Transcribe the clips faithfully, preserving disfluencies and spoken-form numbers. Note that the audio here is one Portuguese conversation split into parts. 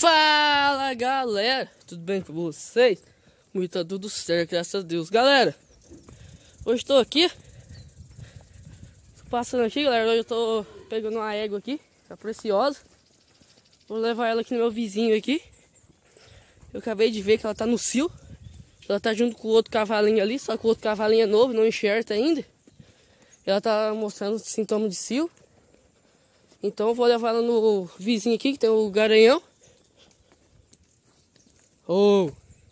Fala galera, tudo bem com vocês? Muito tá tudo certo, graças a Deus. Galera, hoje estou aqui, tô passando aqui galera, hoje eu tô pegando uma égua aqui, tá preciosa. Vou levar ela aqui no meu vizinho aqui. Eu acabei de ver que ela tá no cio. Ela tá junto com o outro cavalinho ali, só que o outro cavalinho é novo, não enxerta ainda. Ela tá mostrando sintomas de cio. Então eu vou levar ela no vizinho aqui, que tem o garanhão. Oh,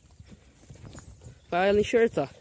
para ela enxertar.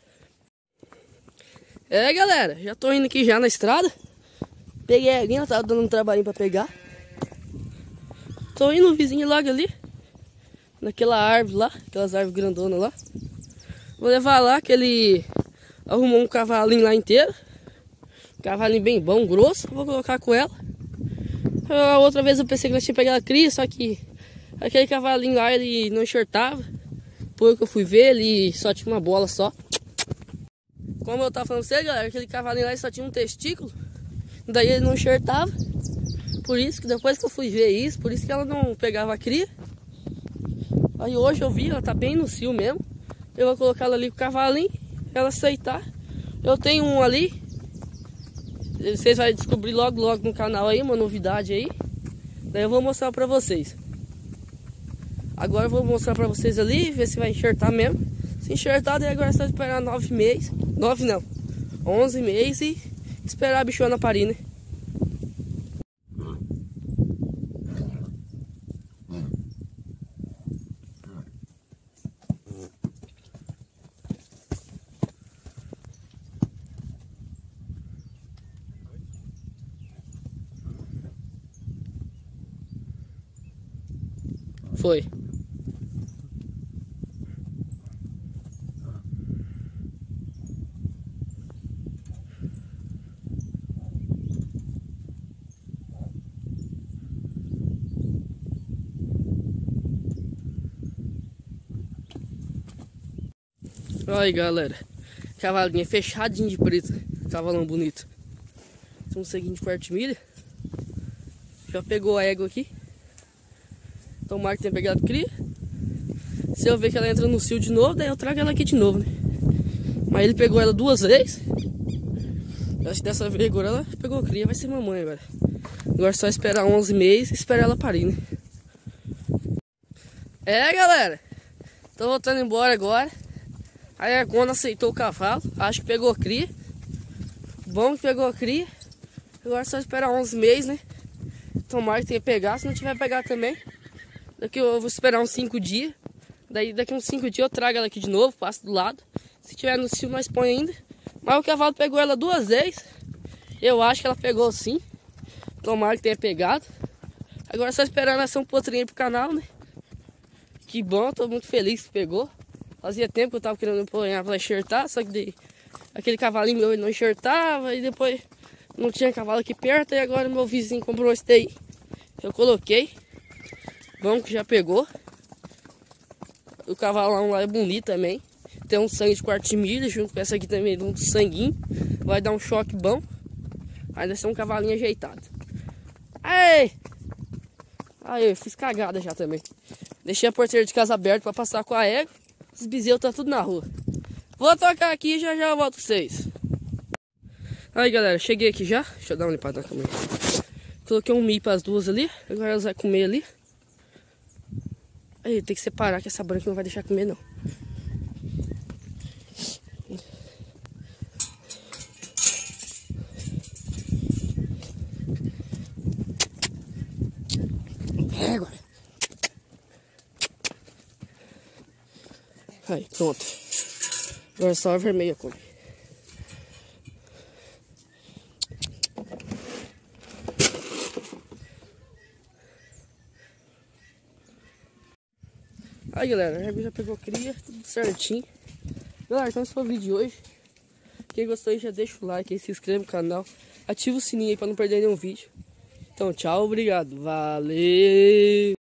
É galera, já tô indo aqui já na estrada. Peguei a aguinha, ela tava dando um trabalhinho pra pegar. Tô indo no vizinho logo ali, naquela árvore lá, aquelas árvores grandonas lá. Vou levar lá que ele arrumou um cavalinho lá inteiro. Um cavalinho bem bom, grosso. Vou colocar com ela. A outra vez eu pensei que ela tinha pegado a cria, só que aquele cavalinho lá ele não enxertava. Depois que eu fui ver, ele só tinha uma bola só. Como eu tava falando pra você, galera, aquele cavalinho lá ele só tinha um testículo. Daí ele não enxertava. Por isso que depois que eu fui ver isso, por isso que ela não pegava a cria. Aí hoje eu vi, ela tá bem no cio mesmo. Eu vou colocar ela ali com o cavalinho, ela aceitar. Eu tenho um ali. Vocês vão descobrir logo logo no canal aí, uma novidade aí. Daí eu vou mostrar pra vocês. Agora eu vou mostrar pra vocês ali, ver se vai enxertar mesmo. Se enxertar, daí agora é só esperar nove meses. Nove não, onze meses e esperar a bichona parir, né? Foi. Olha aí galera, cavalinho fechadinho de preto, cavalão bonito. Estamos seguindo parte milha. Já pegou a égua aqui. Tomara que tenha pegado cria. Se eu ver que ela entra no cio de novo, daí eu trago ela aqui de novo, né? Mas ele pegou ela duas vezes. Eu acho que dessa vez agora ela pegou cria, vai ser mamãe agora. Agora é só esperar onze meses e esperar ela parir, né? É galera, tô voltando embora agora. Aí a Gona aceitou o cavalo, acho que pegou cria. Bom que pegou cria. Agora é só esperar onze meses, né? Tomara que tenha pegado, se não tiver pegar também. Daqui eu vou esperar uns cinco dias. Daí daqui uns cinco dias eu trago ela aqui de novo, passo do lado. Se tiver no cio nós põe ainda. Mas o cavalo pegou ela duas vezes. Eu acho que ela pegou sim. Tomara que tenha pegado. Agora é só esperando essa um potrinho aí pro canal, né? Que bom, tô muito feliz que pegou. Fazia tempo que eu tava querendo pôr pra enxertar, só que daí, aquele cavalinho meu ele não enxertava. E depois não tinha cavalo aqui perto. E agora meu vizinho comprou esse daí. Eu coloquei. Bom que já pegou. O cavalão lá é bonito também. Tem um sangue de quarto de milha junto com essa aqui também, um sanguinho. Vai dar um choque bom. Ainda ser um cavalinho ajeitado. Aí! Aí, eu fiz cagada já também. Deixei a porteira de casa aberta pra passar com a égua. Os bezerros tá tudo na rua. Vou tocar aqui e já já eu volto com vocês. Aí galera, cheguei aqui já. Deixa eu dar uma limpada na câmera. Coloquei um milho para as duas ali. Agora elas vão comer ali. Aí tem que separar que essa branca não vai deixar comer não. É agora. Aí, pronto. Agora só a vermelha come. Aí galera, a égua já pegou cria, tudo certinho. Galera, então esse foi o vídeo de hoje. Quem gostou aí já deixa o like aí, se inscreve no canal. Ativa o sininho aí pra não perder nenhum vídeo. Então tchau, obrigado, valeu!